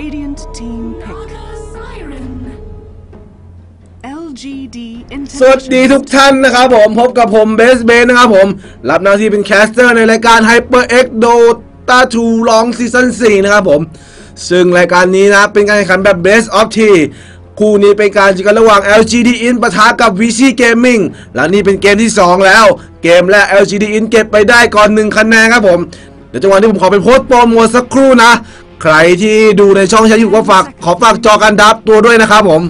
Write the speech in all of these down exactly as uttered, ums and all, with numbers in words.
Radiant Team Pick แอล จี ดี สวัสดีทุกท่านนะครับผมพบกับผมเบสเบนนะครับผมรับหน้าที่เป็นแคสเตอร์ในรายการ HyperX Dota ทู Long Season สี่นะครับผมซึ่งรายการนี้นะเป็นการแข่งขันแบบ Best of T คู่นี้เป็นการเจอกันระหว่าง แอล จี ดี In ปะทะกับ วี ซี Gaming และนี่เป็นเกมที่สองแล้วเกมแรก แอล จี ดี In เก็บไปได้ก่อนหนึ่งคะแนนครับผมเดี๋ยวจังหวะนี้ผมขอไปโพสต์โปรโมทสักครู่นะใครที่ดูในช่องใช้อยู่ก็ฝากขอฝากจอกันดับตัวด้วยนะครับผม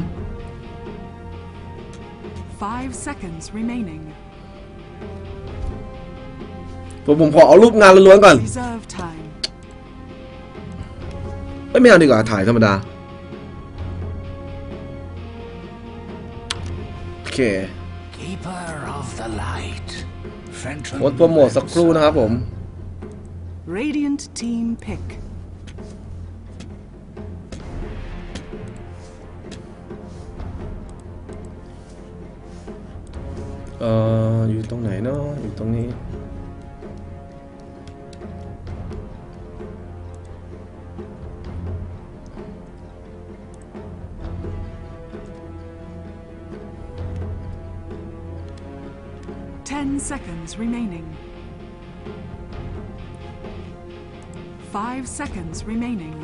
five seconds remaining ผมผมขอเอารูปงานล้วนๆก่อนไม่ไม่เอาดีกว่าถ่ายธรรมดาโอเคโพสต์โปรโมทสักครู่นะครับผม Radiant Team Pickเอ่ออยู่ตรงไหนเนาะอยู่ตรงนี้ten seconds remaining five seconds remaining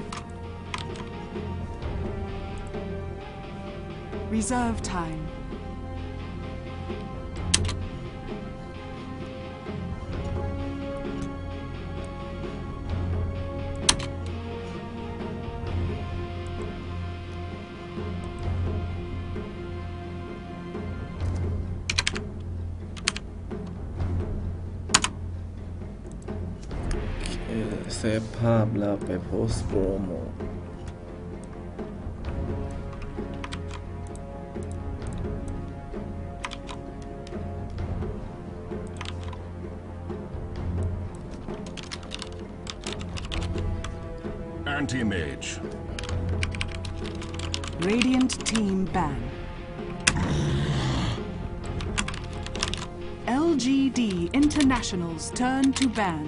reserve timeเซฟภาพแล้วไปโพสต์โปรโมทAnti-Mage Radiant Team ban แอล จี ดี Internationals turn to ban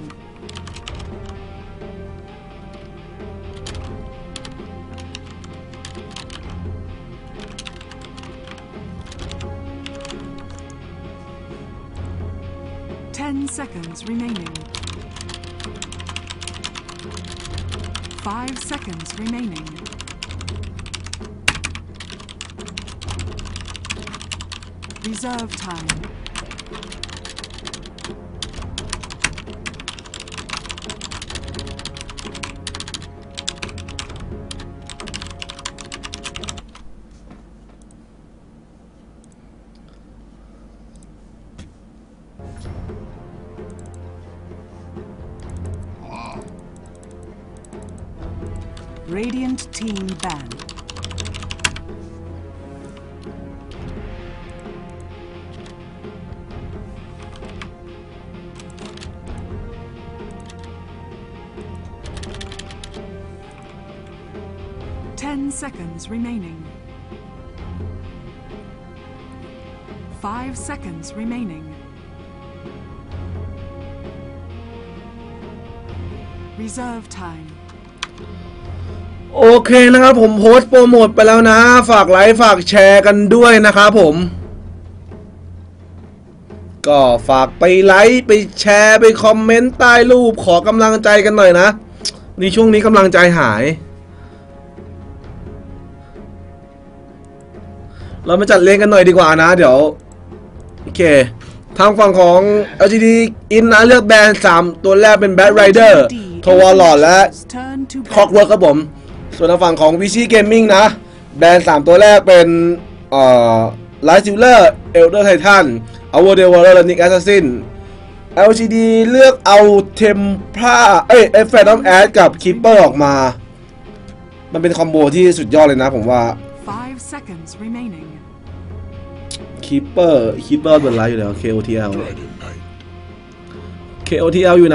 ten seconds remaining five seconds remaining reserve time Radiant Team ban ten seconds remaining five seconds remaining reserve timeโอเคนะครับผมโพสต์โปรโมทไปแล้วนะฝากไลค์ฝากแชร์กันด้วยนะครับผมก็ฝากไปไลค์ไปแชร์ไปคอมเมนต์ใต้รูปขอกำลังใจกันหน่อยนะในช่วงนี้กำลังใจหายเรามาจัดเรียงกันหน่อยดีกว่านะเดี๋ยวโอเคทางฝั่งของ แอล จี ดี In นะเลือกแบรนด์สามตัวแรกเป็น Bad Rider ทวารลอดและ Clockwork ครับผมส่วนทางฝั่งของ วี ซี Gaming นะแบรนด์สามตัวแรกเป็นเอ่อ Light Silver Elder Titan Our Devourer และ Nick Assassin แอล จี ดี เลือกเอา Templar เอ้ย Phantom Ash กับ Keeper ออกมามันเป็นคอมโบที่สุดยอดเลยนะผมว่า five seconds remaining Keeper Keeper เป็นไรอยู่แล้ว เค โอ ที แอล เค โอ ที แอล อยู่ไหน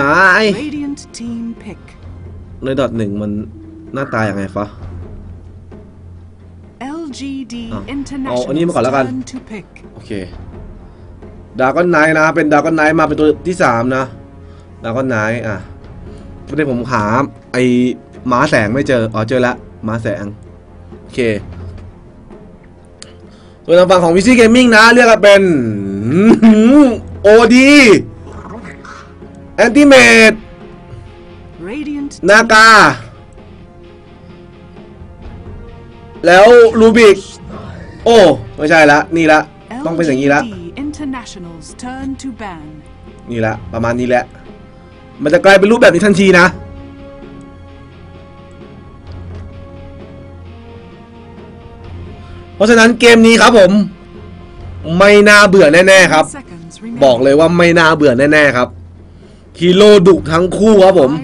ในดอทหนึ่งมันหน้าตาอย่างไงฟะ แอล จี ดี เอาอันนี้มาก่อนแล้วกันโอเคดราก้อนไนท์นะเป็นดราก้อนไนท์มาเป็นตัวที่สามนะดราก้อนไนท์อ่ะประเด็นผมหาไอ้ม้าแสงไม่เจออ๋อเจอแล้วมาแสงโอเคส่วนทางฝั่งของ วี ซี Gaming นะเรียกกันเป็น โอ ดี Ultimate นากาแล้วลูบิกโอ้ไม่ใช่ละนี่ละต้องเป็นอย่างนี้ละนี่ละประมาณนี้แหละมันจะกลายเป็นรูปแบบนี้ทันทีนะเพราะฉะนั้นเกมนี้ครับผมไม่น่าเบื่อแน่ๆครับบอกเลยว่าไม่น่าเบื่อแน่ๆครับฮีโร่ดุทั้งคู่ครับผม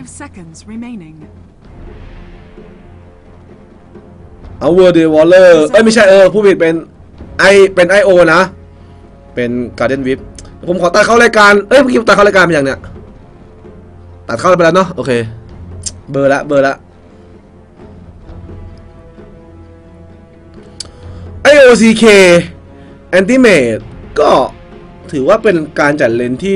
เอาเวอร์เดวอลเลอร์เอ้ยไม่ใช่เออผู้ผิดเป็นไอเป็นไอโอนะเป็นการ์เดนวิปผมขอตัดเข้ารายการเอ้ยเมื่อกี้ตัดเข้ารายการไปอย่างเนี้ยตัดเข้าไปแล้วเนาะโอเคเบอร์ละเบอร์ละไอโอซีเคแอนติเมทก็ถือว่าเป็นการจัดเลนที่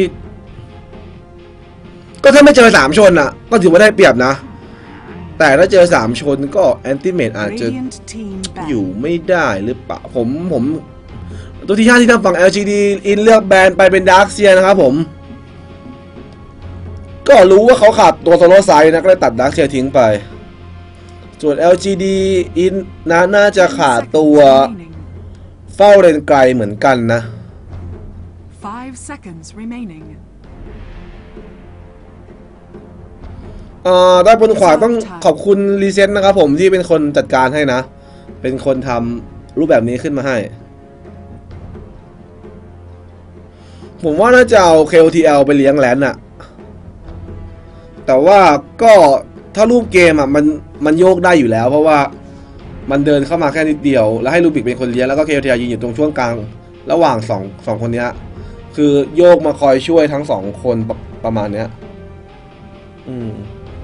ก็ถ้าไม่เจอสามชนอ่ะก็ถือว่าได้เปรียบนะแต่ถ้าเจอสามชนก็แอนติเมทอาจจะอยู่ไม่ได้หรือเปล่าผมผมตัวที่ห้าที่ทางฝั่ง แอล จี ดี อินเลือกแบนไปเป็นดาร์คเซียนะครับผมก็รู้ว่าเขาขาดตัวโซโล่ไซด์นะก็เลยตัดดาร์คเซียทิ้งไปส่วน แอล จี ดี อินนะน่าจะขาดตัวเฝ้าเลนไกลเหมือนกันนะเอ่อได้บนขวาต้องขอบคุณรีเซ็ตนะครับผมที่เป็นคนจัดการให้นะเป็นคนทำรูปแบบนี้ขึ้นมาให้ผมว่าน่าจะเอา เค โอ ที แอล ไปเลี้ยงแลนด์อะแต่ว่าก็ถ้ารูปเกมอะมันมันโยกได้อยู่แล้วเพราะว่ามันเดินเข้ามาแค่นิดเดียวแล้วให้ลูบิกเป็นคนเลี้ยงแล้วก็ เค โอ ที แอล ยืนอยู่ตรงช่วงกลางระหว่างสองสองคนนี้คือโยกมาคอยช่วยทั้งสองคนป ประมาณเนี้ยอืม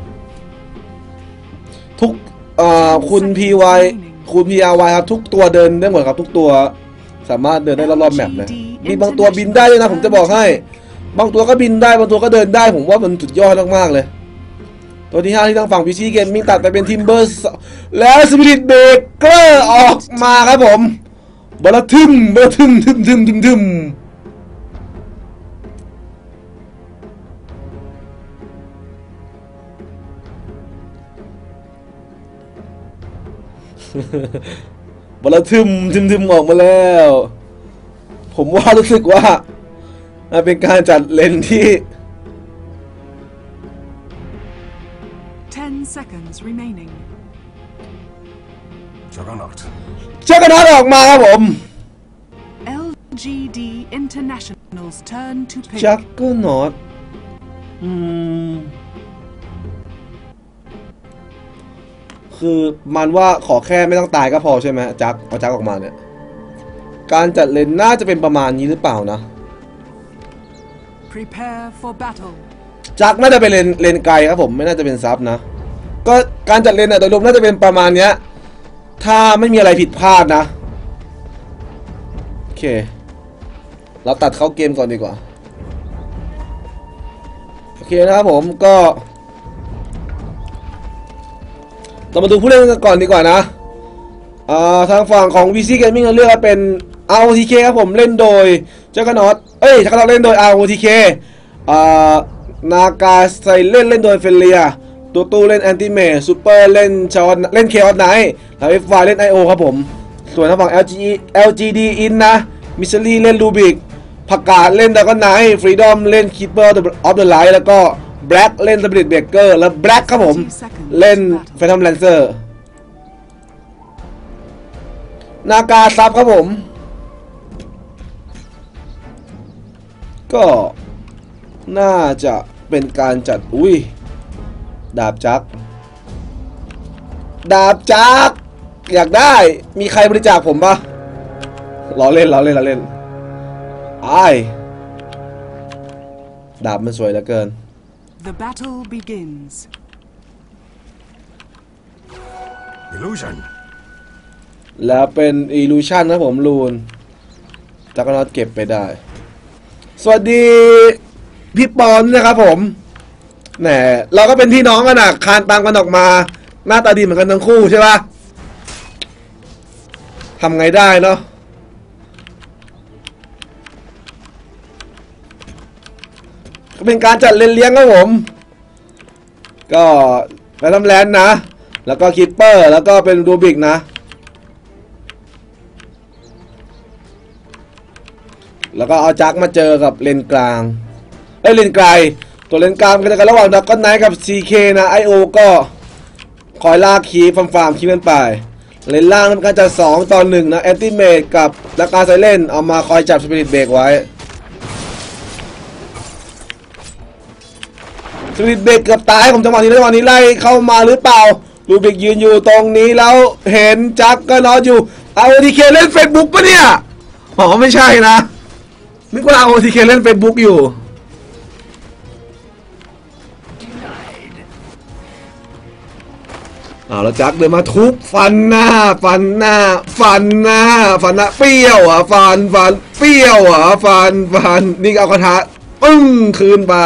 ทุกเอ่อคุณ พี วาย คุณ พี อาร์ วาย ครับทุกตัวเดินได้หมดครับทุกตัวสามารถเดินได้รอบๆแมปเลยมีบางตัวบินได้ด้วยนะผมจะบอกให้บางตัวก็บินได้บางตัวก็เดินได้ผมว่ามันสุดยอดมากๆเลยตัวที่ห้าที่ทางฝั่ง พี ซี Gaming ตัดไปเป็นทิมเบอร์แล้วสปิริตเบรกเกอร์ออกมาครับผมบลทึมบลทึมทึมทึมทึมทึมบลทึมทึมทึมออกมาแล้วผมว่ารู้สึกว่าเป็นการจัดเลนที่ ten seconds remaining จักรนอตจักรนอตออกมาครับผมแอล จี ดี International's turn to pick จักรนอตอืมคือมันว่าขอแค่ไม่ต้องตายก็พอใช่ไหมจักเอาจักออกมาเนี่ยการจัดเลนน่าจะเป็นประมาณนี้หรือเปล่านะ Prepare for battle จักน่าจะเป็นเลนเลนไกลครับผมไม่น่าจะเป็นซับนะก็การจัดเลนอะโดยรวมน่าจะเป็นประมาณเนี้ยถ้าไม่มีอะไรผิดพลาดนะโอเคเราตัดเข้าเกมก่อนดีกว่าโอเคนะครับผมก็เรามาดูผู้เล่นกันก่อนดีกว่านะอ่าทางฝั่งของ วี ซี Gaming เลือกเป็น อาร์ โอ ที เค ครับผมเล่นโดยจักรนอตเอ้ยจักรนอตเล่นโดย อาร์ โอ ที เค อ่านากาไซเล่นเล่นโดยเฟเลียตัวตู้เล่นแอนติเมทซูเปอร์เล่นชอนเล่นเคออสไนท์แล้วเอฟวายเล่น ไอ โอ ครับผมส่วนทางฝั่ง แอล จี แอล จี ดี อินนะมิชลี่เล่นลูบิกผักกาดเล่นดากอนไนท์ฟรีดอมเล่นคิปเปอร์ออฟเดอะไลท์แล้วก็แบล็กเล่นสปิริตเบรกเกอร์แล้วแบล็กครับผมเล่นแฟนทอมแลนเซอร์นากาซับครับผมก็น่าจะเป็นการจัดอุ้ยดาบจักดาบจักอยากได้มีใครบริจาคผมปะล้อเล่นล้อเล่นล้อเล่นไอ้ดาบมันสวยเหลือเกิน The battle begins Illusion แล้วเป็น Illusion นะผมลูนจักรนอตเก็บไปได้สวัสดีพี่ปอนนะครับผมแหมเราก็เป็นพี่น้องกันนะคานตามกันออกมาหน้าตาดีเหมือนกันทั้งคู่ใช่ปะทำไงได้เนาะก็เป็นการจัดเลนเลี้ยงครับผมก็ไปทำแลนนะแล้วก็คิปเปอร์แล้วก็เป็นรูบิกนะแล้วก็เอาจักมาเจอกับเลนกลางไอ้เลนไกลตัวเลนกลางก็จะกันระหว่างดักก้อนไนท์กับ ซี เค นะ ไอ โอ ก็คอยลากคีฟาร์มฟาร์มคีกันไปเลนล่างทำการจัดสองต่อหนึ่งนะแอนติเมทกับดักการไซเลนเอามาคอยจับสปิริตเบรกไว้สปิริตเบรกเกือบตายผมจังหวะนี้จังหวะนี้ไล่เข้ามาหรือเปล่ารูบิกยืนอยู่ตรงนี้แล้วเห็นจักก็นอนอยู่เอาทีเคเล่นเฟซบุ๊กปะเนี่ยอ๋อไม่ใช่นะนึกว่าเอาทีเคเล่นเฟซบุ๊กอยู่เอาแล้วจักเดินมาทุบฟันหน้าฟันหน้าฟันหน้าฟันหน้าเปรี้ยวอ่ะฟันฟันเปรี้ยวอ่ะฟันฟันนี่เอากระทะปึ้งคืนไป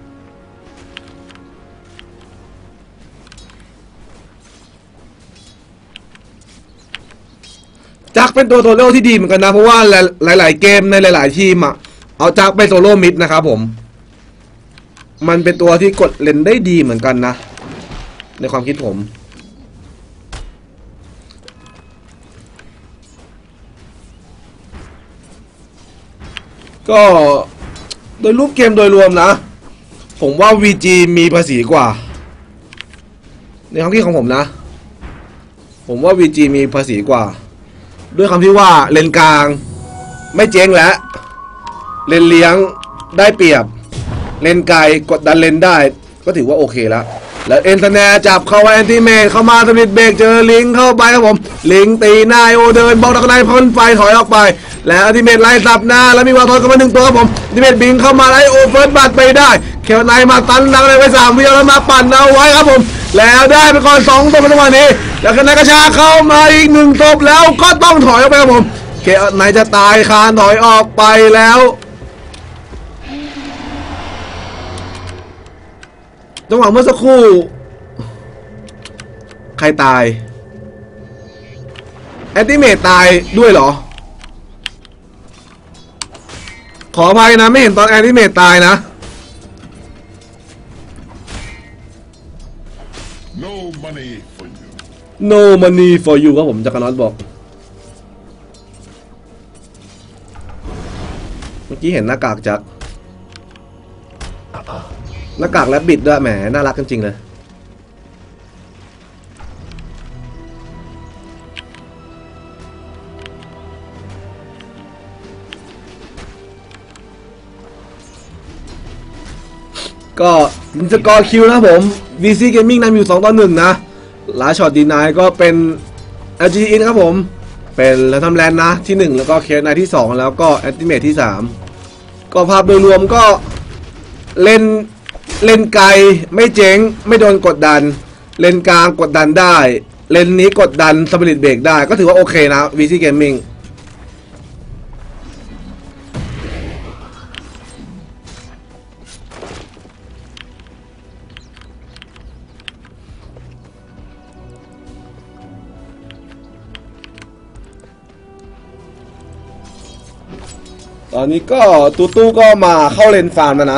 จักเป็นตัวโซโล่ที่ดีเหมือนกันนะเพราะว่าหลายๆเกมในหลายๆทีมอ่ะเอาจักไปโซโล่มิดนะครับผมมันเป็นตัวที่กดเลนได้ดีเหมือนกันนะในความคิดผมก็โดยรูปเกมโดยรวมนะผมว่า วี จี มีภาษีกว่าในความคิดของผมนะผมว่า วี จี มีภาษีกว่าด้วยคำที่ว่าเลนกลางไม่เจ๊งแล้วเลนเลี้ยงได้เปรียบเลนไกลกดดันเลนได้ก็ถือว่าโอเคแล้วแล้วเอ็นทแนจับเข้าแอนติเมทเข้ามาสมิธเบรกเจอลิงเข้าไปครับผมลิงตีหน้าโอเดินบล็อกตะไคร้พ่นไฟถอยออกไปแล้วแอนติเมทไล่สับหน้าแล้วมีวาทอนเข้ามาหนึ่งตัวครับผมแอนติเมทบิงเข้ามาไล่โอเฟิร์สบัตไปได้เคียวไนมาตันดังเลยไปสามวิแล้วมาปั่นเอาไว้ครับผมแล้วได้ไปก่อนสองตัวในจังหวะนี้แล้วกันนายกระชาเข้ามาอีกหนึ่งศพแล้วก็ต้องถอยออกไปครับผมเคียวไนจะตายคานถอยออกไปแล้วจังหวะเมื่อสักครู่ใครตายแอนติเมทตายด้วยเหรอขออภัยนะไม่เห็นตอนแอนติเมทตายนะ No money for you No money for you ครับผมจักรน็อตบอกเมื่อกี้เห็นหน้ากากจักหน้ากากและบิดด้วยแหมน่ารักจริงๆเลยก็สกอร์คิวนะผม วี ซี Gaming นำอยู่สองต่อหนึ่งนะลาช็อตดีนายก็เป็น แอล จี ดี นะครับผมเป็นแล้วทำแลนนะที่หนึ่งแล้วก็เคสนายที่สองแล้วก็แอนติเมทที่สามก็ภาพโดยรวมก็เล่นเล่นไกลไม่เจ๊งไม่โดนกดดันเลนกลางกดดันได้เลนนี้กดดันสปิริตเบรกได้ก็ถือว่าโอเคนะ วี ซี Gaming ตอนนี้ก็ตูตู้ก็มาเข้าเลนฟาร์มแล้วนะ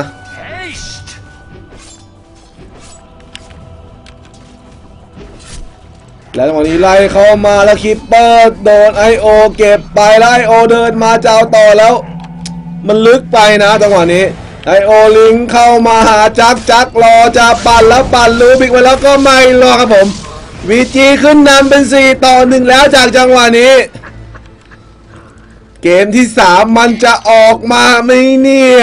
แล้วตอนนี้ไล่เข้ามาแล้วคิปเปอร์โดนไอโอเก็บไปแล้วไอโอเดินมาเจ้าต่อแล้วมันลึกไปนะจังหวะนี้ไอโอลิงเข้ามาหาจักจักรอจะปั่นแล้วปั่นลูบิกไปแล้วก็ไม่รอครับผม วี จี ขึ้นนำเป็นสี่ต่อหนึ่งแล้วจากจังหวะนี้เกมที่สามมันจะออกมาไหมเนี่ย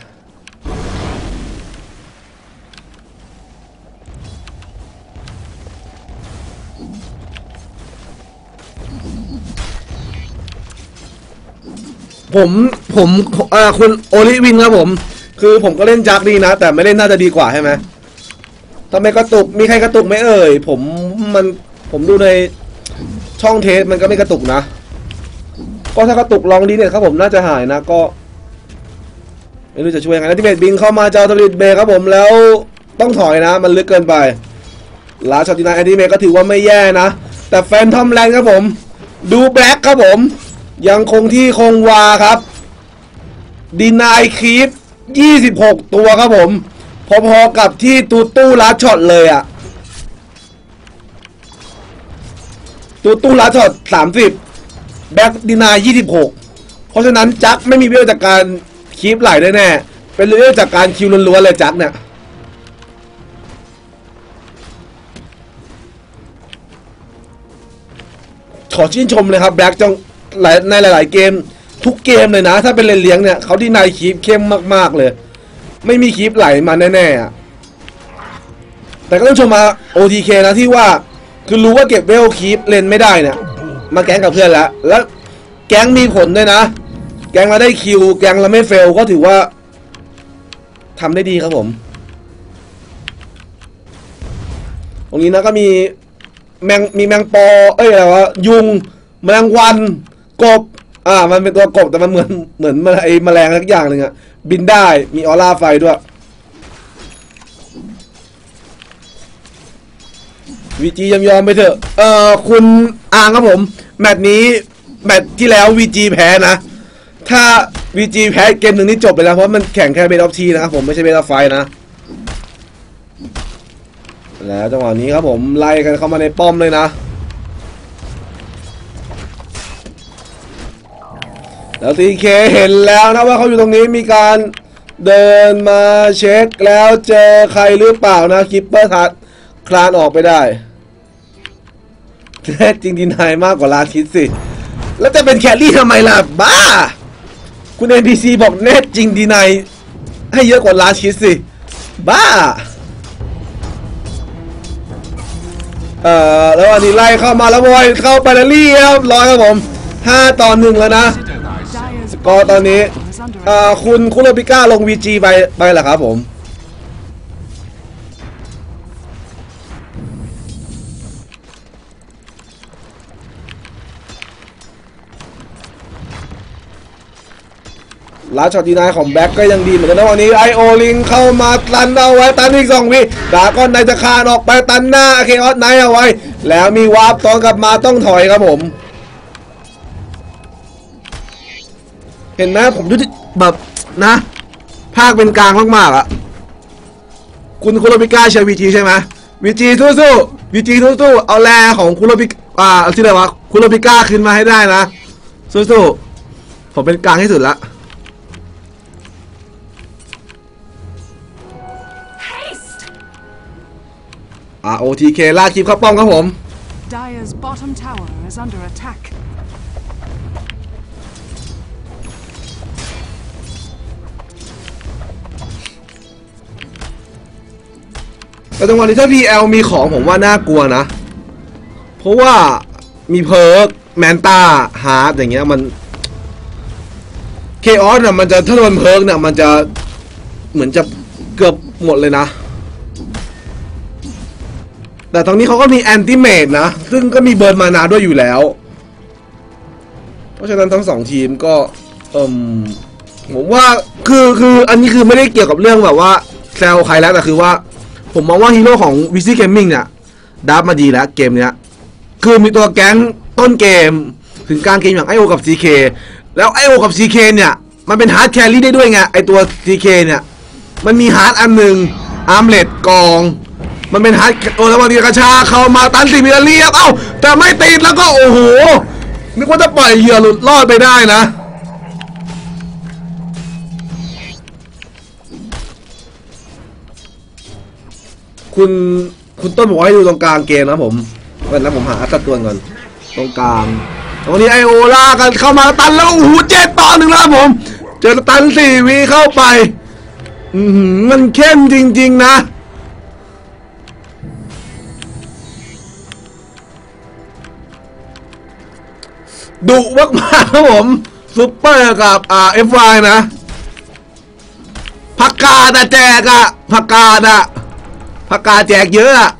ผมผมเอ่อคุณโอลิวินครับผมคือผมก็เล่นจักดีนะแต่ไม่เล่นน่าจะดีกว่าใช่ไหมทำไมกระตุกมีใครกระตุกไหมเอ่ยผมมันผมดูในช่องเทสมันก็ไม่กระตุกนะก็ถ้ากระตุกลองดีเนี่ยครับผมน่าจะหายนะก็ไม่รู้จะช่วยยังไงนะที่เบสบิงเข้ามาเจ้าทลิตเบรครับผมแล้วต้องถอยนะมันลึกเกินไปลาช็อตตินาแอนติเมก็ถือว่าไม่แย่นะแต่แฟนทอมแลนด์ครับผมดูแบล็กครับผมยังคงที่คงวาครับดีนายคีฟยี่สิบหกตัวครับผมพอๆกับที่ตูตู้ลัดช็อตเลยอะตูตู้ลัดช็อตสามสิบแบ็กดีนายยี่สิบหกเพราะฉะนั้นจักไม่มีเรื่องจากการคีฟไหลได้แน่เป็นเรื่องจากการคิวล้วนๆเลยจักเนี่ยขอชื่นชมเลยครับแบล็กจังในหลายๆเกมทุกเกมเลยนะถ้าเป็นเลนเลี้ยงเนี่ยเขาดีนายคีฟเข้มมากๆเลยไม่มีคีฟไหลมาแน่ๆแต่ก็ต้องชมมา โอ ที เค นะที่ว่าคือรู้ว่าเก็บเวลคีฟเลนไม่ได้เนี่ยมาแก๊งกับเพื่อนแล้วแล้วแก๊งมีผลด้วยนะแก๊งเราได้คิวแก๊งเราไม่เฟลก็ถือว่าทำได้ดีครับผมตรงนี้นะก็มีแมงมีแมงปอเอ้ยอะไรวะยุงแมลงวันกบอ่ามันเป็นตัวกบแต่มันเหมือนเหมือนไอ้แมลงสักอย่างหนึ่งอะบินได้มีออร่าไฟด้วยวีจียอมยอมไปเถอะเอ่อคุณอ่างครับผมแมตช์นี้แมตช์ที่แล้ววีจีแพ้นะถ้าวีจีแพ้เกมหนึ่งนี่จบไปแล้วเพราะมันแข่งแค่เบสออฟทีนะครับผมไม่ใช่เบสออฟไฟนะแล้วจังหวะนี้ครับผมไล่กันเข้ามาในป้อมเลยนะแล้วทีเคเห็นแล้วนะว่าเขาอยู่ตรงนี้มีการเดินมาเช็คแล้วเจอใครหรือเปล่านะคิปเปอร์ทัดคลานออกไปได้แท้จริงดีนายมากกว่าลาชิดสิแล้วจะเป็นแครี่ทำไมล่ะบ้าคุณ เอ็น พี ซี บอกแน่จริงดีนายให้เยอะกว่าลาชิดสิบ้าเอ่อแล้วอันนี้ไล่เข้ามาแล้วบอยเข้าไปแล้วเรียบร้อยครับผมห้าต่อหนึ่งแล้วนะสกอร์ตอนนี้เอ่อคุณคุโรปิก้าลง วี จี ไปไปเหรอครับผมลาช็อตดีนายของแบ็กก็ยังดีเหมือนกันนะวันนี้ไอโอลิงเข้ามาตันเอาไว้ตันอีกสองวิดาก้อนไนจะคานออกไปตันหน้าเคออสไนเอาไว้แล้วมีวาร์ปตอนกลับมาต้องถอยครับผมเห็นไหมผมยุติแบบนะภาคเป็นกลางมากๆอะคุณคุโรปิก้าเชียร์วีจีใช่ไหมวีจีสู้ๆวีจีสู้ๆเอาแร่ของคุโรปิอ่าชื่ออะไรวะคุโรปิก้าขึ้นมาให้ได้นะสู้ๆผมเป็นกลางที่สุดละอ่า โอ ที เค ลากคลิปเข้าป้อมครับผม Dire's bottom tower is under attack. แต่จังหวะนี้ถ้า พี แอล มีของผมว่าน่ากลัวนะเพราะว่ามีเพิร์กแมนตาฮาร์ดอย่างเงี้ยมันเคออสเนี่ยมันจะถ้าโดนเพิร์กเนี่ยมันจะเหมือนจะเกือบหมดเลยนะแต่ตรงนี้เขาก็มีแอนติเมตนะซึ่งก็มีเบิร์นมานาด้วยอยู่แล้วเพราะฉะนั้นทั้งสองทีมก็เอ่มผมว่าคือคืออันนี้คือไม่ได้เกี่ยวกับเรื่องแบบว่าแซวใครแล้วแต่คือว่าผมมองว่าฮีโร่ของ วี ซี Gaming เนี่ยดับมาดีแล้วเกมเนี้ยคือมีตัวแก๊งต้นเกมถึงกลางเกมอย่าง ไอ โอ กับ ซี เค แล้ว ไอ โอ กับ ซี เค เนี่ยมันเป็นฮาร์ดแครี่ได้ด้วยไงไอตัว ซี เค เนี่ยมันมีฮาร์ดอันหนึ่งอาร์มเลดกองมันเป็นฮาร์ดโอ้แล้ววันนี้กระชาเข้ามาตันสิมิลเลียบเอ้าแต่ไม่ติดแล้วก็โอ้โหนึกว่าจะปล่อยเหยื่อหลุดรอดไปได้นะคุณคุณต้นบอกให้ดูตรงกลางเกมนะผมวันนั้นผมหาอัตตัวก่อนตรงกลางตรงนี้ไอโอล่ากันเข้ามาตันแล้วโอ้โหเจ็ดต่อหนึ่งแล้วผมเจอตันสี่วีเข้าไปอืมมันเข้มจริงๆนะดุมากๆครับผมซุปเปอร์กับอ่าเอฟวายนะผักกาดอะแจกอะผักกาดอะผักกาดแจกเยอะอะ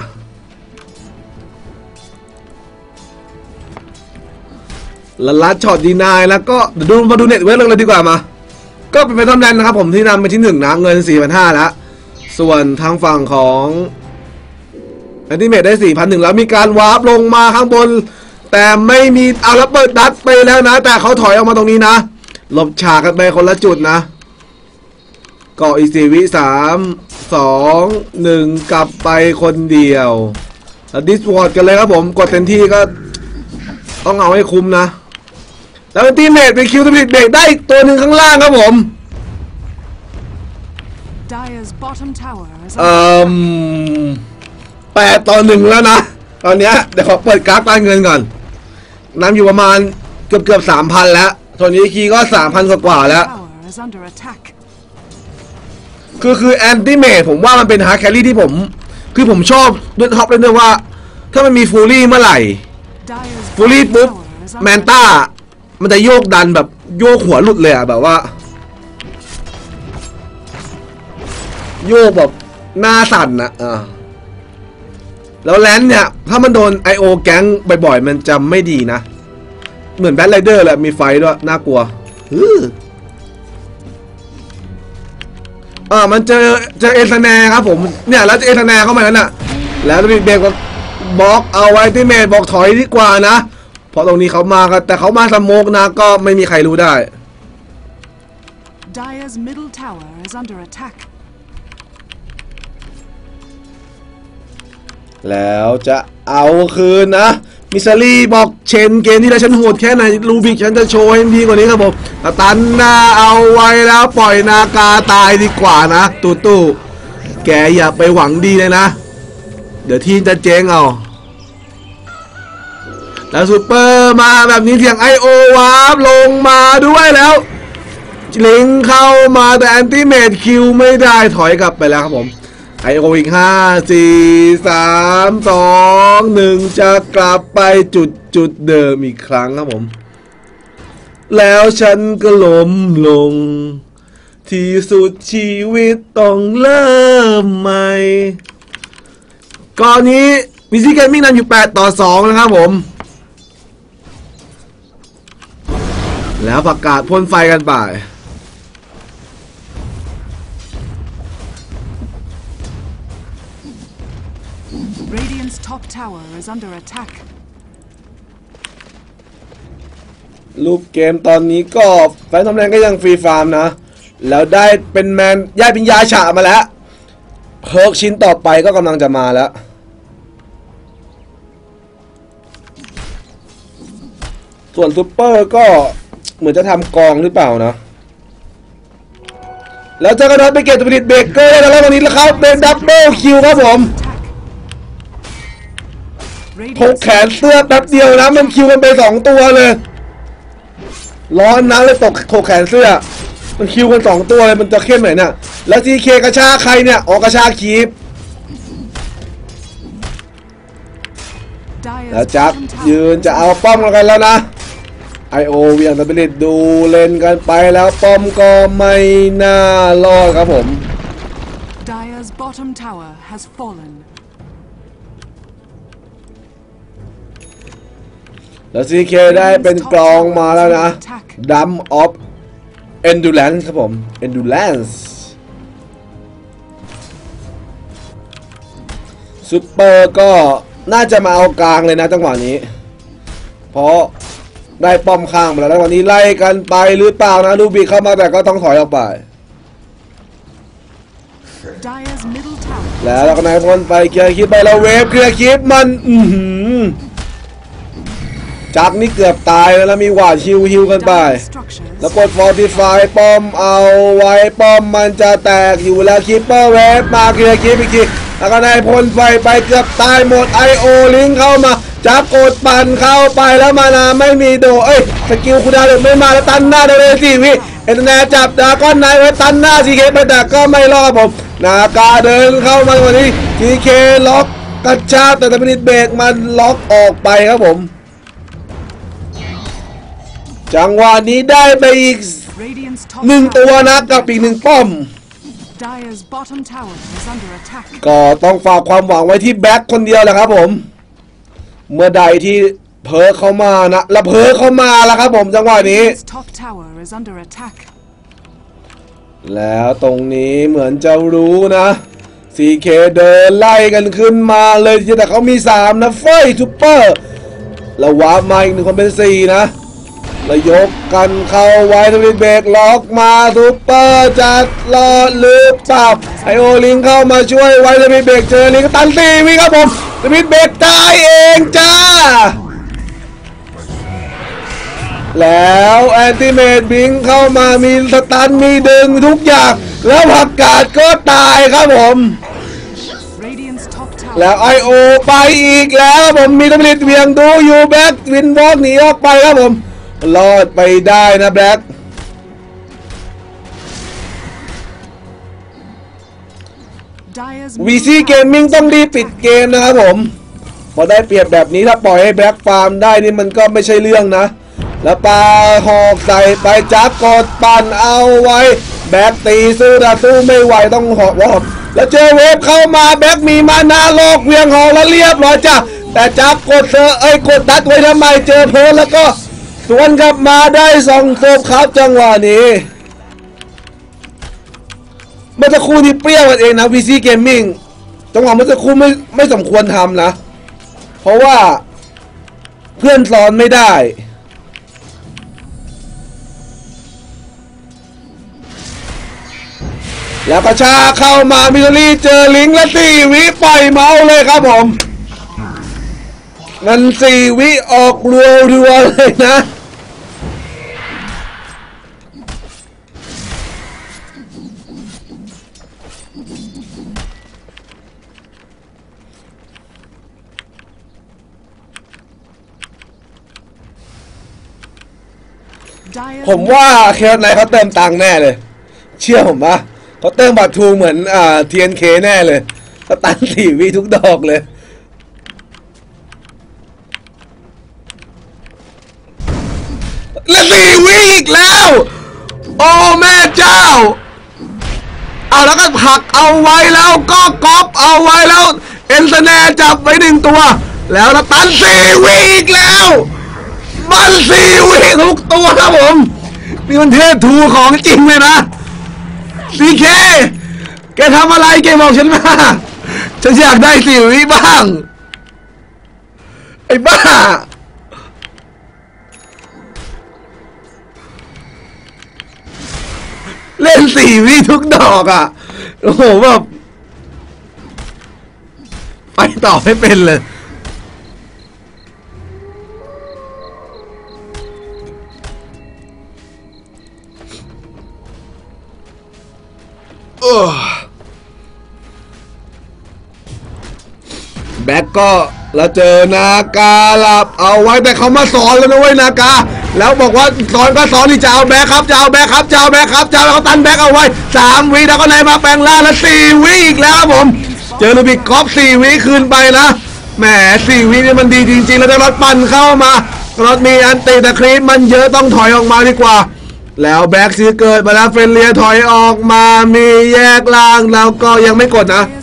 แล้วลัดช็อตดีนายแล้วก็ดูมาดูเน็ตเวิร์กเลยดีกว่ามาก็เป็นไปตามนั้นนะครับผมที่นำไปที่หนึ่งนะเงิน สี่พันห้าร้อย แล้วส่วนทางฝั่งของแอนติเมตได้ สี่พันหนึ่งร้อย แล้วมีการวาร์ปลงมาข้างบนแต่ไม่มีเอาแล้วเปิดดัดไปแล้วนะแต่เขาถอยออกมาตรงนี้นะหลบฉากกันไปคนละจุดนะเกาะอีกสี่วิสามสองหนึ่งกลับไปคนเดียวแล้วดิสวอร์ดกันเลยครับผมกดเต็มที่ก็ต้องเอาให้คุ้มนะแล้วเป็นทีมเมทเป็นคิวตัวผิดเบรกได้อีกตัวหนึ่งข้างล่างครับผมเอ่อแปดต่อหนึ่งแล้วนะตอนเนี้ยเดี๋ยวขอเปิดกราฟการเงินก่อนน้ำอยู่ประมาณเกือบเกือบสามพันแล้วตัวนี้คีก็สามพันกว่าแล้วคือคือแอนติเมทผมว่ามันเป็นฮาร์ดแครี่ที่ผมคือผมชอบด้วยท็อปเลยด้วยว่าถ้ามันมีฟูลี่เมื่อไหร่ฟูลี่ปุ๊บแมนต้ามันจะโยกดันแบบโยกหัวหลุดเลยอะแบบว่าโยกแบบหน้าสั่นนะอ่าแล้วแลนด์เนี่ยถ้ามันโดน ไอ โอ แก๊งบ่อยๆมันจะไม่ดีนะเหมือนแบทไรเดอร์แหละมีไฟด้วยน่ากลัวอ่ามันเจอเจอเอซแนครับผมเนี่ยแล้วเอซแนเข้ามาแล้วน่ะแล้วมีเบรกก็บล็อกเอาไว้ที่เมทบอกถอยดีกว่านะเพราะตรงนี้เขามากันแต่เขามาสโมกนะก็ไม่มีใครรู้ได้ Dire's middle tower is under attack. แล้วจะเอาคืนนะมิซารีบอกเชนเกมที่แล้วฉันโหดแค่ไหนลูบิกฉันจะโชว์ให้ดีกว่านี้ครับผมตันหน้าเอาไว้แล้วปล่อยนากาตายดีกว่านะตู่ตู่แกอย่าไปหวังดีเลยนะเดี๋ยวทีมจะเจ๊งเอาแล้วซูเปอร์มาแบบนี้เสียง ไอ โอ วาร์ปลงมาด้วยแล้วลิงเข้ามาแต่แอนติเมทคิวไม่ได้ถอยกลับไปแล้วครับผม ไอ โอ อีกห้า สี่ สาม สอง หนึ่งจะกลับไปจุดจุดเดิมอีกครั้งครับผมแล้วฉันก็ล้มลงที่สุดชีวิตต้องเริ่มใหม่ก่อนนี้มิซิเกมมิ่งนำอยู่แปดต่อสองนะครับผมแล้วประกาศพ่นไฟกันไป Radiant's top tower is under attack. รูปเกมตอนนี้ก็แฟนทำแรงก็ยังฟรีฟาร์มนะแล้วได้เป็นแมนย่ายปิญญาฉะมาแล้วเพิร์กชิ้นต่อไปก็กำลังจะมาแล้วส่วนซูเปอร์ก็เหมือนจะทำกองหรือเปล่านะแล้วเจะกระโดดไปเก็บตัวผลิตเบรกเกอร์ได้แล้ววันนี้แล้วครับเป็นดับเบิลคิวครับผมถกแขนเสื้อแป๊บเดียวนะมันคิวกันไปสองตัวเลยร้อนนะเลยตกถกแขนเสื้อมันคิวกันสองตัวเลยมันจะเข้มไหนเนี่ยแล้วซีเคกระชากใครเนี่ยออกกระชากคีบแล้วจักยืนจะเอาป้อมกันแล้วนะไอโอเวียงตะเบลิดดูเล่นกันไปแล้วป้อมก็ไม่น่ารอดครับผม Dire's bottom tower has fallen. แล้วซีเคได้เป็นกลองมาแล้วนะดัมออฟเอนดูแลนซ์ครับผมเอนดูแลนซ์ซูเปอร์ก็น่าจะมาเอากลางเลยนะจังหวะนี้เพราะได้ป้อมข้างมาแล้วแล้ววันนี้ไล่กันไปหรือเปล่านะลูบิเข้ามาแต่ก็ต้องถอยออกไปแล้วเราก็นายพลไปเคลียร์คลิปไปแล้วเวฟเคลียร์คลิปมันอือหือจักนี่เกือบตายแล้วมีหวาดฮิวฮิวกันไปแล้วกดฟอร์ติฟายป้อมเอาไว้ป้อมมันจะแตกอยู่แล้วคิปเปอร์เวฟมาเคลียร์คลิปอีกทีแล้วก็นายพลไฟไปเกือบตายหมดไอโอลิงเข้ามาจับกดปั่นเข้าไปแล้วมานาไม่มีโดเอ้ยสกิลคุณดาวเดือดไม่มาแล้วตันหน้าเลยสี่วิเอ็นแนจับดาก้อนนายไว้ตันหน้าซีเคไปแต่ก็ไม่รอดผมนากาเดินเข้ามาวันนี้ซีเคล็อกกระชากแต่ตะพินิจเบรกมันล็อกออกไปครับผมจังหวะนี้ได้ไปอีกหนึ่งตัวนะกับอีกหนึ่งป้อมก็ต้องฝากความหวังไว้ที่แบ็คคนเดียวแหละครับผมเมื่อใดที่เพิร์เข้ามานะแล้วเพิร์เข้ามาแล้วครับผมจังหวะนี้แล้วตรงนี้เหมือนจะรู้นะ ซี เค เดินไล่กันขึ้นมาเลยแต่เขามีสามนะเฟยซูเปอร์แล้ววาร์ปมาอีกหนึ่งคนเป็นสี่นะแล้วยกกันเข้าไว้สวิตเบรกล็อกมาซูเปอร์จัดรอดหรือเปล่าไอโอลิงเข้ามาช่วยไว้สวิตเบรกเจอลิงตันสี่วิครับผมสวิตเบรกตายเองจ้าแล้วแอนติเมตบิงเข้ามามีสตันมีดึงทุกอย่างแล้วผักกาดก็ตายครับผมแล้วไอโอไปอีกแล้วผมมีตำรวจเวียงดูอยู่แบ็กวินวอล์กหนีออกไปครับผมรอดไปได้นะแบ็กวีซีเกมมิ่งต้องรีบปิดเกมนะครับผมพอได้เปรียบแบบนี้ถ้าปล่อยให้แบ็กฟาร์มได้นี่มันก็ไม่ใช่เรื่องนะแล้วปาหอกใส่ไปจักกดปั่นเอาไว้แบ็กตีสู้แต่สู้ไม่ไหวต้องหอกวอกแล้วเจอเวฟเข้ามาแบ็กมีมานาโลกเวียงหอกแล้วเรียบร้อยจ้ะแต่จักกดเซอร์เอ้ยกดดัดไว้ทำไมเจอเพลแล้วก็สวนกลับมาได้สองศพครับจังหวะนี้เมื่อสักครู่ที่เปรี้ยวกันเองนะ วี ซี Gaming จังหวะเมื่อสักครู่ไม่ไม่สมควรทำนะเพราะว่าเพื่อนซ้อนไม่ได้แล้วประชาเข้ามามิโตรี่เจอลิงและสี่วิปล่อยเมาเลยครับผมงั้นสี่วิออกรัวๆเลยนะผมว่าเคสไหนเขาเติมตังค์แน่เลยเชื่อผมปะเขาเติมบัตรทูเหมือนอ่า ที เอ็น เค แน่เลยสตันสี่วิทุกดอกเลยและสี่วิอีกแล้วโอ้แม่เจ้าเอาแล้วก็ผักเอาไว้แล้วก็ก๊อปเอาไว้แล้วเอ็นสแนจับไว้หนึ่งตัวแล้วสตันสี่วิอีกแล้วมันสี่วิทุกตัวครับผมนี่มันเทพทูของจริงเลยนะซีเคแกทำอะไรแกบอกฉันมาฉันอยากได้สี่วิบ้างไอ้บ้าเล่นสี่วิทุกดอกอ่ะโอ้โหแบบไปต่อไม่เป็นเลยแบ็กก็เราเจอนากาหลับเอาไว้แต่เขามาสอนแล้วนะเว้ยนากาแล้วบอกว่าสอนก็สอนที่จะเอาแบ็กครับจะเอาแบ็กครับจะเอาแบ็กครับจะเอาเขาตันแบ็กเอาไว้สามวิแล้วก็ไหนมาแปลงล่างแล้วสี่วิอีกแล้วครับผมเจอลูบิกกอฟสี่วิคืนไปนะแหมสี่วินี่มันดีจริงๆแล้วได้รถปั่นเข้ามารถมีอันตีแต่ครีปมันเยอะต้องถอยออกมาดีกว่าแล้วแบ็กซีเกิดมาแล้วเฟรนเลียถอยออกมามีแยกล่างแล้วก็ยังไม่กดนะ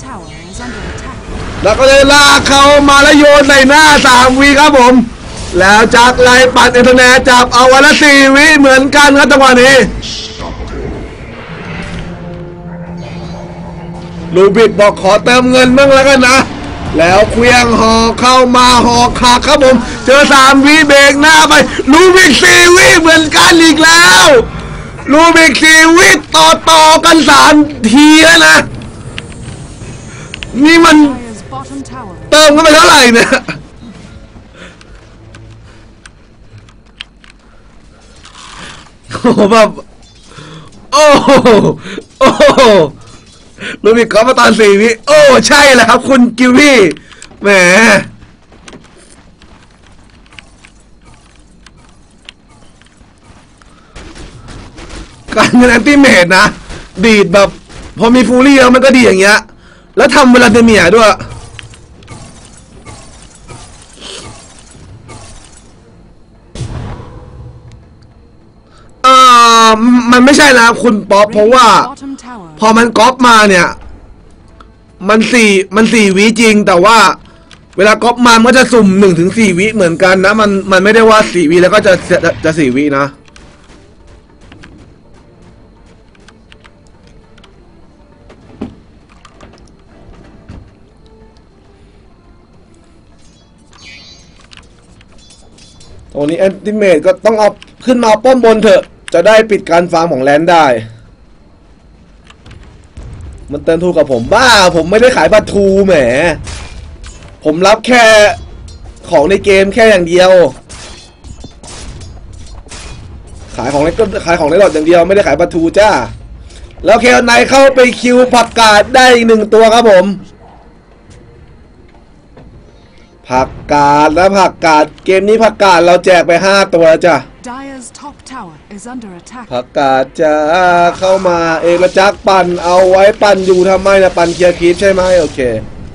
แล้วก็เลยลากเข้ามาแล้วโยนใส่หน้าสามวิครับผมแล้วจากไล่ปัดเอเทอร์แนจับเอาวันละสี่วิเหมือนกันครับจังหวะนี้ลูบิกบอกขอเติมเงินบ้างแล้วกันนะแล้วเควียงหอเข้ามาหอขาดครับผมเจอสามวิเบรกหน้าไปลูบิกสี่วิเหมือนกันอีกแล้วลูบิกสี่วิต่อต่อกันสามทีแล้วนะนี่มันเติมกันไปเท่าไหร่เนี่ยโอ้แบบโอ้โอ้ลูบิกก็มาตอนสี่วิโอ้ใช่แหละครับคุณกิววี่แหมการเงินแอนติเมตนะดีดแบบพอมีฟูรี่แล้วมันก็ดีอย่างเงี้ยแล้วทำเวลาเดเมียด้วยมันไม่ใช่นะคุณป๊อปเพราะว่าพอมันก๊อปมาเนี่ยมันสี่มันสี่วิจริงแต่ว่าเวลาก๊อปมามันก็จะสุ่มหนึ่งถึงสี่วิเหมือนกันนะมันมันไม่ได้ว่าสี่วิแล้วก็จะจะจะสี่วินะตัวนี้แอนติเมตก็ต้องเอาขึ้นมาป้อมบนเถอะจะได้ปิดการฟาร์มของแลนด์ได้มันเติมทูกับผมบ้าผมไม่ได้ขายบัตรทูแหมผมรับแค่ของในเกมแค่อย่างเดียวขายของในก็ขายของในหลอดอย่างเดียวไม่ได้ขายบัตรทูจ้าแล้วเคลไนเข้าไปคิวผักกาดได้อีกหนึ่งตัวครับผมผักกาดและผักกาดเกมนี้ผักกาดเราแจกไปห้าตัวจ้ะ Dire's top tower is under attack. ผักกาดจะเข้ามาเอกละจักปั่นเอาไว้ปั่นอยู่ทำไมนะปั่นเคลียร์คลิปใช่ไหมโอเค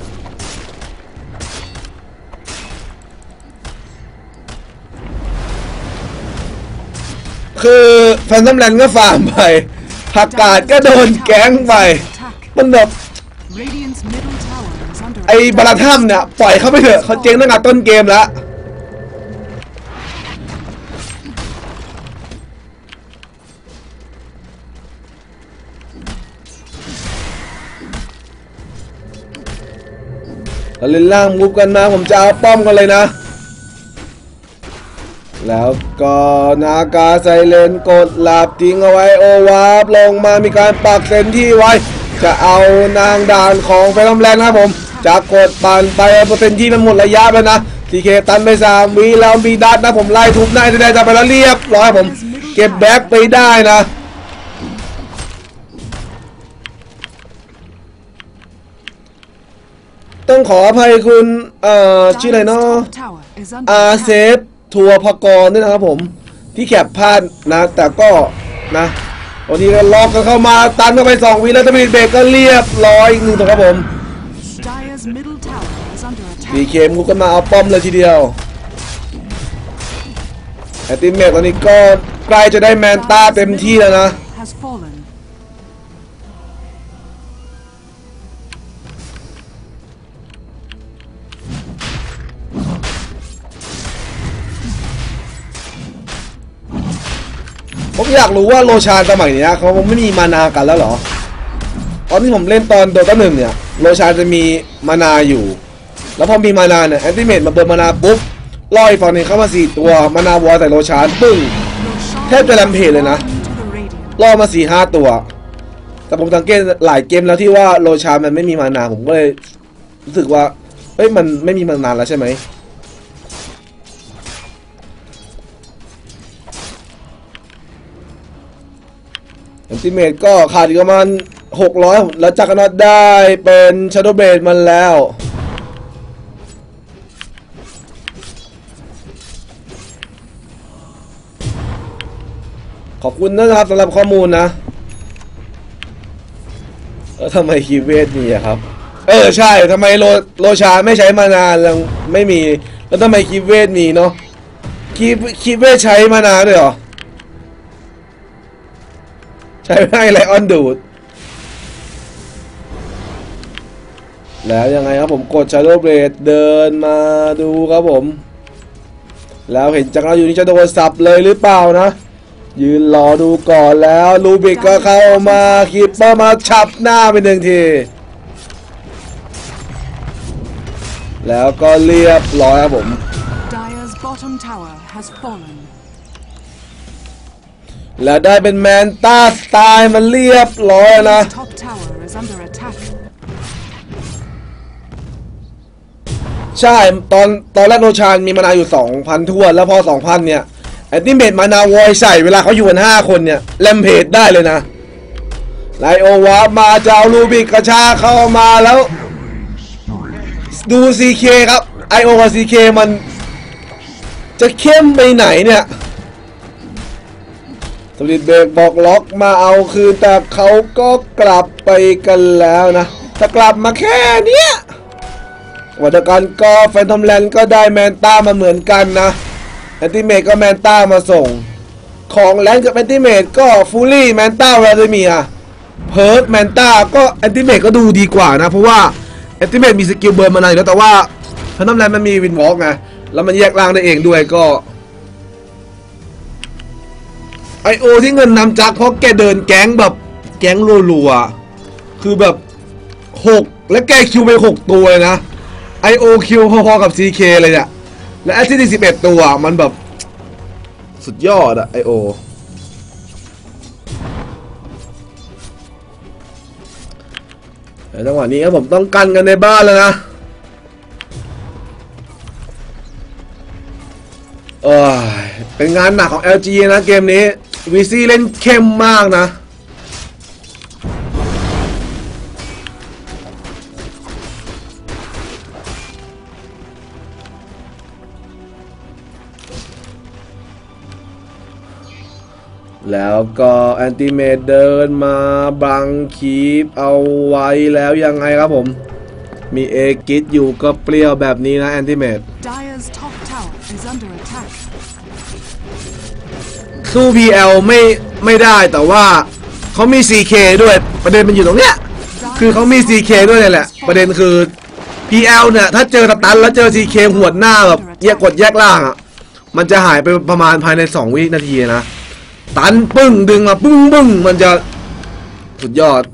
คือแฟนซัมแลนด์ก็ฟาร์มไปผักกาดก็โดนแก๊งไปมันแบบไอ้บาราทัมเนี่ยปล่อยเขาไปเถอะเขาเจ๊งตั้งแต่ต้นเกมแล้วเราเล่นล่างมูฟกันนะผมจะเอาป้อมกันเลยนะแล้วก็นากาไซเลนกดหลับทิ้งเอาไว้โอวาร์ปลงมามีการปักเซนที่ไว้จะเอานางด่านของแฟนซัมแลนด์นะครับผมจะกดปั่นไปเปอร์เซ็นต์ที่มันหมดระยะไปนะทีเคตันไปสามวิแล้วมีดัดนะผมไล่ทุบได้ได้จะไปแล้วเรียบร้อยผมเก็บแบ็คไปได้นะต้องขออภัยคุณเอ่อชื่ออะไรเนาะอาเซฟทัวร์พกรด้วยนะครับผมที่แคปพลาดนะแต่ก็นะวันนี้ก็ล็อกกันเข้ามาตันเข้าไปสองวิแล้วจะมีเบรกก็เรียบร้อยอีกหนึ่งตัวครับผมดีเคมกูก็มาเอาป้อมเลยทีเดียวแอตติเมตตอนนี้ก็ใกล้จะได้แมนต้าเต็มที่แล้วนะผมอยากรู้ว่าโลชานสมัยนี้เขาไม่มีมานากันแล้วเหรอตอนที่ผมเล่นตอนโดต้าหนึ่งเนี่ยโลชานจะมีมานาอยู่แล้วพอมีมานาเนี่ยแอนติเมตมาเบิร์มานาปุ๊บล่อยฝั่งนี้เข้ามาสี่ตัวมานาวัวใส่โลชานปึ้งแทบจะแรมเพจเลยนะล่อมาสี่ห้าตัวแต่ผมสังเกตหลายเกมแล้วที่ว่าโลชานมันไม่มีมานาผมก็เลยรู้สึกว่าเฮ้ยมันไม่มีมานานแล้วใช่ไหมแอนติเมตก็ขาดอีกประมาณหกร้อยแล้วจักรน็อตได้เป็นชาโดว์เบรดมันแล้วขอบคุณนะครับสำหรับข้อมูลนะเออทำไมคีเวทมีอะครับเออใช่ทำไมโลโลชาไม่ใช้มานานแล้วไม่มีแล้วทำไมคีเวทมีเนาะคีคีเวทใช้มานานด้วยเหรอใช้ให้ไลออนดูดแล้วยังไงครับผมกด Shadow Blade เดินมาดูครับผมแล้วเห็นจังเราอยู่นี่จะโดนสับเลยหรือเปล่านะยืนรอดูก่อนแล้วลูบิกก็เข้ามาคิปเปอร์มาฉับหน้าไปหนึ่งทีแล้วก็เรียบร้อยครับผมแล้วได้เป็นแมนต้าสไตล์มันเรียบร้อยนะใช่ตอนตอนแรกโนชานมีมานาอยู่ สองพัน ทั่วแล้วพอ สองพัน เนี่ยแอนติเมตมานาวอยใส่เวลาเขาอยู่กันห้าคนเนี่ยแลมเพจได้เลยนะไลโอวามาเจ้าลูบิกกระชาเข้ามาแล้วดู ซี เค ครับไอโอกับ ซี เค มันจะเข้มไปไหนเนี่ยสวิตเบรกบอกล็อกมาเอาคืนแต่เขาก็กลับไปกันแล้วนะถ้ากลับมาแค่เนี้ยวัตการก็แฟนทอมแลนด์ก็ได้แมนต้ามาเหมือนกันนะแอนติเมตก็แมนต้ามาส่งของแลนด์กับแอนติเมตก็ฟูลี่แมนต้าแวลาเมียเพิร์กแมนต้าก็แอนติเมตก็ดูดีกว่านะเพราะว่าแอนติเมตมีสกิลเบิร์นมานานอยู่แล้วแต่ว่าแฟนทอมแลนด์มันมีวินวอล์กไงแล้วมันแยกล่างได้เองด้วยก็ไอโอที่เงินนำจักเพราะแกเดินแก๊งแบบแก๊งรัวๆคือแบบหกและแกคิวไปหกตัวเลยนะไอโอคิวพอๆกับ ซี เค เลยเนี่ยและแอสซิสต์สิบเอ็ดตัวมันแบบสุดยอดอะไอโอแต่จังหวะนี้ครับผมต้องกันกันในบ้านแล้วนะเออเป็นงานหนักของ แอล จี นะเกมนี้ วี ซี เล่นเข้มมากนะแล้วก็แอนติเมตเดินมาบังคีปเอาไว้แล้วยังไงครับผมมีเอกิสอยู่ก็เปรี้ยวแบบนี้นะแอนติเมต Dire's top tower is under attack. สู้ พี แอล ไม่ไม่ได้แต่ว่าเขามี ซี เค ด้วยประเด็นมันอยู่ตรงเนี้ยคือเขามี ซี เค ด้วยนี่แหละประเด็นคือ พี แอล เนี่ยถ้าเจอสตันแล้วเจอ ซี เค หวดหน้าแบบแยกกดแยกล่างอ่ะมันจะหายไปประมาณภายในสองวินาทีนะตันปึ้งดึงมาปึ้งปึ้งมันจะสุดยอด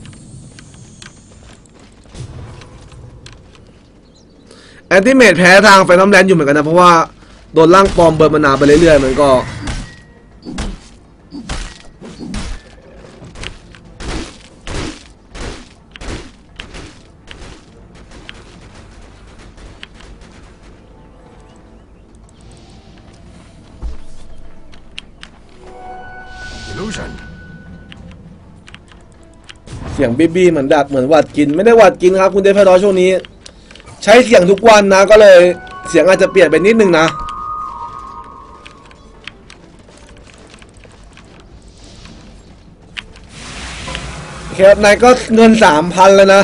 แอนติเมตแพ้ทางไฟนอลแลนด์อยู่เหมือนกันนะเพราะว่าโดนล่างปลอมเบิร์นมานาไปเรื่อยๆมันก็เสียงบีบีเหมือนดักเหมือนหวัดกินไม่ได้หวัดกินครับคุณเดฟพาดอช่วงนี้ใช้เสียงทุกวันนะก็เลยเสียงอาจจะเปลี่ยนไปนิดนึงนะแคปไหนก็เงิน สามพัน แล้วนะ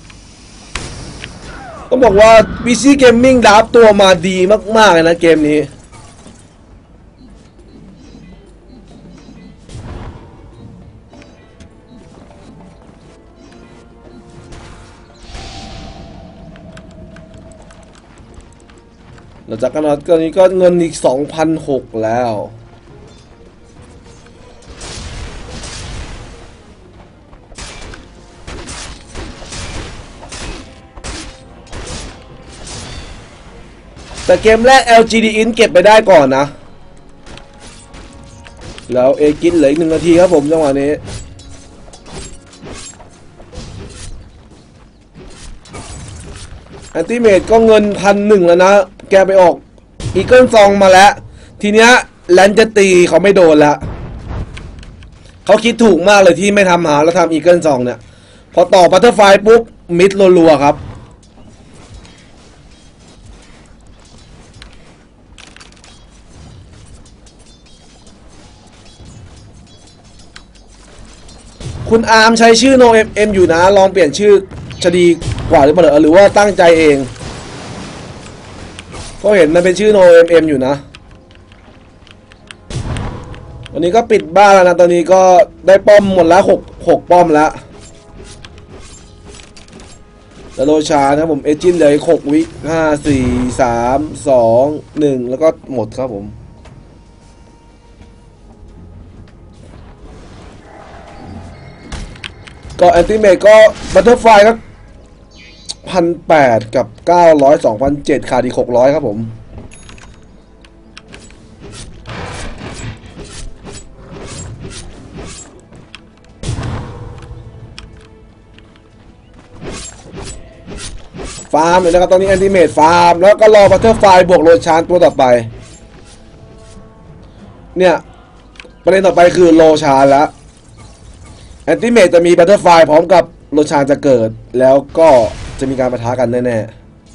ต้องบอกว่า พี ซี Gaming ดับตัวมาดีมากๆเลยนะเกมนี้หลังจากกันตอนนี้ก็เงินอีก สองพันหกร้อย แล้วแต่เกมแรก แอล จี ดี In เก็บไปได้ก่อนนะแล้วเอกินเหลืออีกหนึ่งนาทีครับผมจังหวะนี้แอนติเมตก็เงินพันหนึ่งแล้วนะแกไปออกอีเกิลซองมาแล้วทีเนี้ยแลนจะตีเขาไม่โดนละเขาคิดถูกมากเลยที่ไม่ทำหาแล้วทำอีเกิลซองเนี่ยพอต่อบัตเตอร์ไฟปุ๊บมิดรัวๆครับคุณอาร์มใช้ชื่อ โน เอ็ม เอ็ม อยู่นะลองเปลี่ยนชื่อจะดีกว่าหรือเปล่าหรือว่าตั้งใจเองก็เห็นมันเป็นชื่อ โน เอ็ม เอ็ม อยู่นะวันนี้ก็ปิดบ้านแล้วนะตอนนี้ก็ได้ป้อมหมดแล้วหก หกป้อมแล้วแล้วโลชานะครับผมเอจินเหลืออีกหกวิห้า สี่ สาม สอง หนึ่งแล้วก็หมดครับผมก็แอนติเมตก็บัตเตอร์ไฟก็พันแปดกับเก้าร้อยสองพันเจ็ดขาดอีกหกร้อยครับผมฟาร์มเลยนะครับตอนนี้แอนติเมตฟาร์มแล้วก็รอบัตเตอร์ไฟบวกโรชานตัวต่อไปเนี่ยประเด็นต่อไปคือโรชานแล้วแอนติเมตจะมีบัตเตอร์ไฟพร้อมกับโรชานจะเกิดแล้วก็จะมีการปะทะกันแน่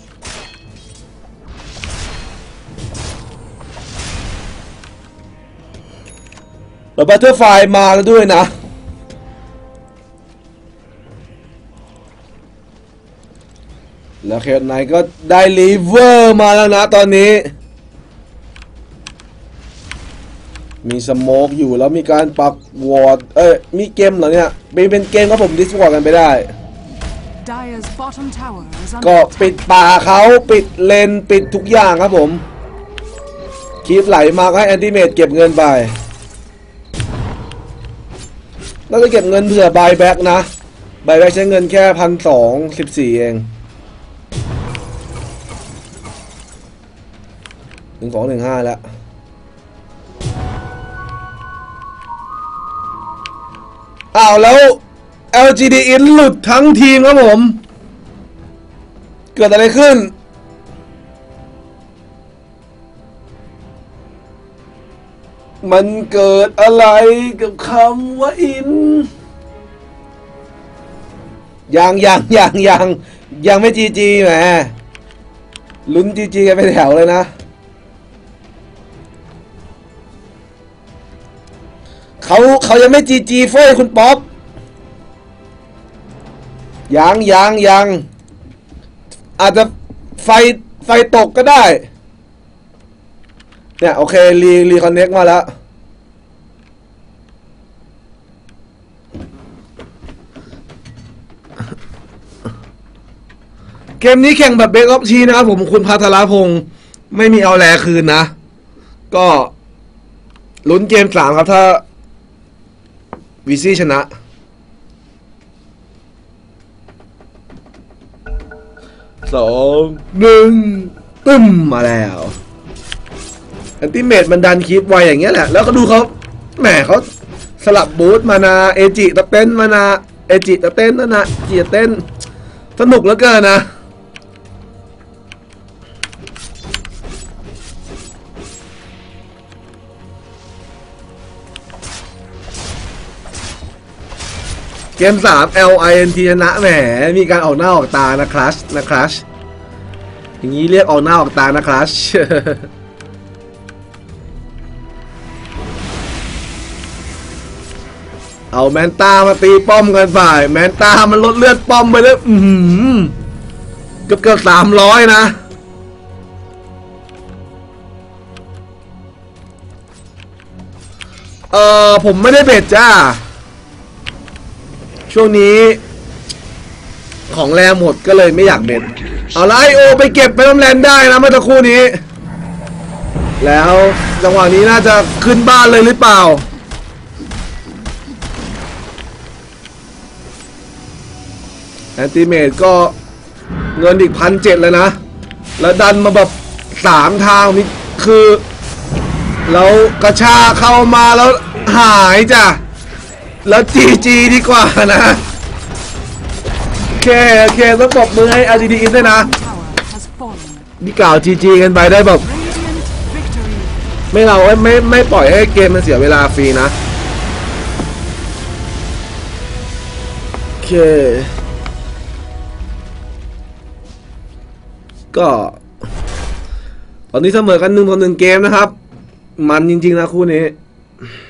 ๆแล้วบัตเตอร์ไฟมาแล้วด้วยนะแล้วเคสไหนก็ได้ลีเวอร์มาแล้วนะตอนนี้มีสโมกอยู่แล้วมีการปรับวอร์ดเอ้ยมีเกมเหรอเนี่ยเป็นเกมครับผมดิสวอร์ดกันไปได้ก็ปิดป่าเขาปิดเลนปิดทุกอย่างครับผมคีบไหลมาให้แอนติเมตเก็บเงินไปแล้วจะเก็บเงินเผื่อบายแบ็กนะบายแบ็กใช้เงินแค่พันสองสิบสี่เองหนึ่งสองหนึ่งห้าแล้วอ้าวแล้ว แอล จี ดี In หลุดทั้งทีมครับผมเกิดอะไรขึ้นมันเกิดอะไรกับคำว่าอินยังยังยังยังยังไม่จีจีแหมลุ้นจีจีกันไปแถวเลยนะเขาเขายังไม่จีจีเฟ้ยคุณป๊อปยังยังยังอาจจะไฟไฟตกก็ได้เนี่ยโอเครีรีคอนเน็กมาแล้วเกมนี้แข่งแบบเบรกออฟทีนะครับผมคุณพัทรพงศ์ไม่มีเอาแลคืนนะก็ลุ้นเกมสามครับถ้าวีซี่ชนะสองหนึ่งตึ้มมาแล้วอันติเมตมันดันคลิปไวอย่างเงี้ยแหละแล้วก็ดูเขาแหมเขาสลับบูทมานาเอจิตะเต้นมานาเอจิตะเต้นนั่นนะจีตะเต้นสนุกเหลือเกินนะเกมสาม แอล ไอ เอ็น ที ชนะแหมมีการออกหน้าออกตานะครัชนะครัชอย่างนี้เรียกออกหน้าออกตานะครัชเอาแมนตามาตีป้อมกันฝ่ายแมนตามันลดเลือดป้อมไปเลยอืมเกือบเกือบสามร้อยนะเออผมไม่ได้เบ็ดจ้าช่วงนี้ของแรงหมดก็เลยไม่อยากเบ็ดเอาละไอโอไปเก็บไปน้ำแรงได้นะเมื่อสักครู่นี้แล้วจังหวะนี้น่าจะขึ้นบ้านเลยหรือเปล่าแอนติเมตก็เงินอีกพันเจ็ดเลยนะแล้วดันมาแบบสามทางนี่คือแล้วกระชาเข้ามาแล้วหายจ้ะแล้วจีจีดีกว่านะโอเคโอเคต้องปรบมือให้ แอล จี ดี อินด้วยนะนี่กล่าวจีจีกันไปได้แบบไม่เราไม่ไม่ปล่อยให้เกมมันเสียเวลาฟรีนะโอเคก็ตอนนี้เสมอกันหนึ่งต่อหนึ่งเกมนะครับมันจริงๆนะคู่นี้